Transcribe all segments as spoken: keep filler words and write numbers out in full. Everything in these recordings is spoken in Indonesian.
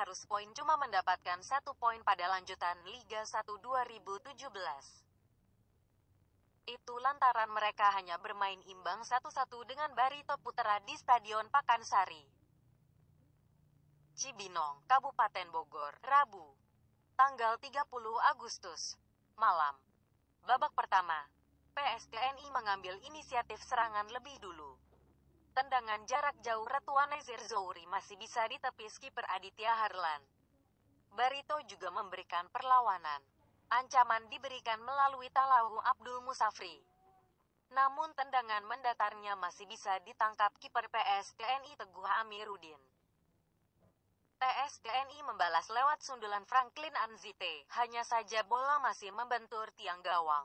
harus poin cuma mendapatkan satu poin pada lanjutan Liga satu dua ribu tujuh belas. Itu lantaran mereka hanya bermain imbang satu satu dengan Barito Putra di Stadion Pakansari, Cibinong, Kabupaten Bogor, Rabu, tanggal tiga puluh Agustus, malam. Babak pertama, P S T N I mengambil inisiatif serangan lebih dulu. Tendangan jarak jauh Retuan Nezir Zouri masih bisa ditepis kiper Aditya Harlan. Barito juga memberikan perlawanan. Ancaman diberikan melalui Talahu Abdul Musafri. Namun tendangan mendatarnya masih bisa ditangkap kiper P S T N I Teguh Amiruddin. P S T N I membalas lewat sundulan Franklin Anzite, hanya saja bola masih membentur tiang gawang.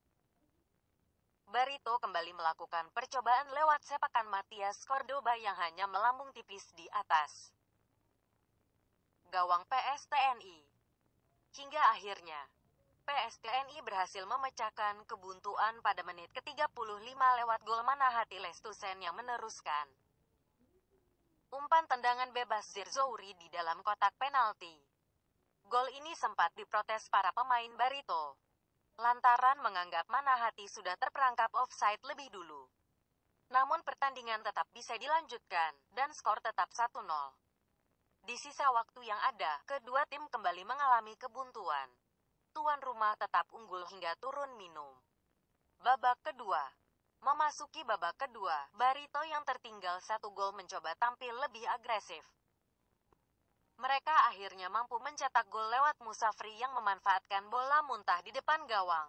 Barito kembali melakukan percobaan lewat sepakan Matias Cordoba yang hanya melambung tipis di atas gawang P S T N I. Hingga akhirnya, P S T N I berhasil memecahkan kebuntuan pada menit ke tiga puluh lima lewat gol Manahati Lestusen yang meneruskan umpan tendangan bebas Zirzouri di dalam kotak penalti. Gol ini sempat diprotes para pemain Barito, lantaran menganggap Manahati sudah terperangkap offside lebih dulu. Namun pertandingan tetap bisa dilanjutkan, dan skor tetap satu nol. Di sisa waktu yang ada, kedua tim kembali mengalami kebuntuan. Tuan rumah tetap unggul hingga turun minum. Babak kedua. Memasuki babak kedua, Barito yang tertinggal satu gol mencoba tampil lebih agresif. Mereka akhirnya mampu mencetak gol lewat Musafri yang memanfaatkan bola muntah di depan gawang.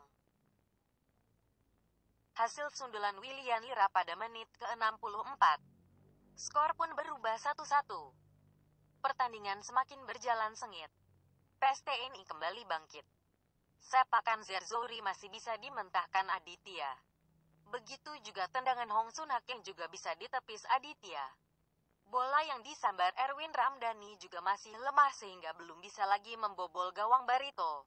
Hasil sundulan William Lira pada menit ke enam puluh empat. Skor pun berubah satu satu. Pertandingan semakin berjalan sengit. P S T N I kembali bangkit. Sepakan Zirzouri masih bisa dimentahkan Aditya. Begitu juga tendangan Hong Sun Hak yang juga bisa ditepis Aditya. Bola yang disambar Erwin Ramdhani juga masih lemah sehingga belum bisa lagi membobol gawang Barito.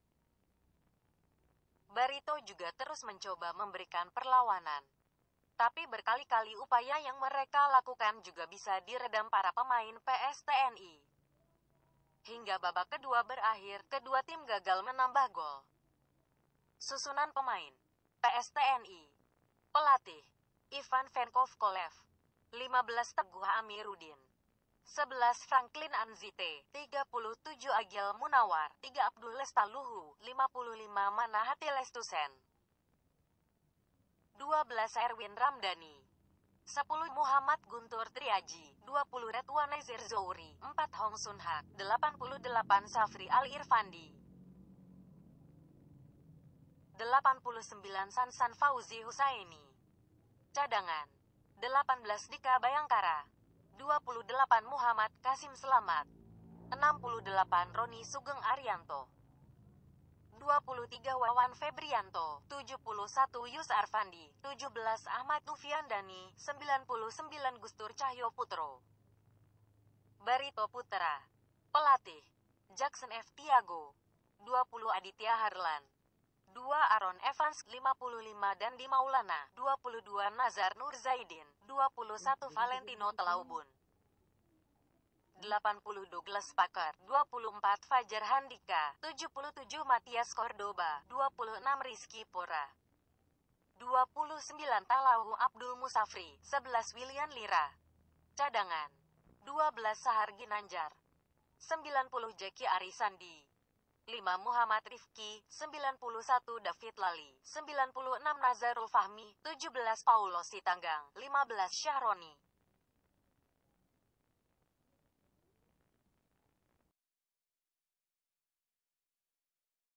Barito juga terus mencoba memberikan perlawanan. Tapi berkali-kali upaya yang mereka lakukan juga bisa diredam para pemain P S T N I. Hingga babak kedua berakhir, kedua tim gagal menambah gol. Susunan pemain P S T N I. Pelatih Ivan Venkov Kolev, lima belas Teguh Amiruddin, sebelas Franklin Anzite, tiga puluh tujuh Agil Munawar, tiga Abdul Lestaluhu, lima puluh lima Manahati Lestusen, dua belas Erwin Ramdhani, sepuluh Muhammad Guntur Triaji, dua puluh Retuan Nezir Zouri, empat Hong Sun Hak, delapan puluh delapan Safri Al Irfandi, delapan puluh sembilan Sansan Fauzi Husaini. Cadangan, delapan belas Dika Bayangkara, dua puluh delapan Muhammad Kasim Selamat, enam puluh delapan Roni Sugeng Arianto, dua puluh tiga Wawan Febrianto, tujuh puluh satu Yus Arfandi, tujuh belas Ahmad Tufiandani, sembilan puluh sembilan Gustur Cahyo Putro. Barito Putra. Pelatih Jackson F. Tiago, dua puluh Aditya Harlan, dua Aaron Evans, lima puluh lima Dandi Maulana, dua puluh dua Nazar Nur Zaidin, dua puluh satu Valentino Telaubun, delapan puluh Douglas Pakar, dua puluh empat Fajar Handika, tujuh puluh tujuh Matias Cordoba, dua puluh enam Rizky Pora, dua puluh sembilan Talahu Abdul Musafri, sebelas William Lira. Cadangan, dua belas Sahar Ginanjar, sembilan puluh Jeki Arisandi, lima Muhammad Rifki, sembilan puluh satu David Lali, sembilan puluh enam Nazarul Fahmi, tujuh belas Paulo Sitanggang, lima belas Syahroni.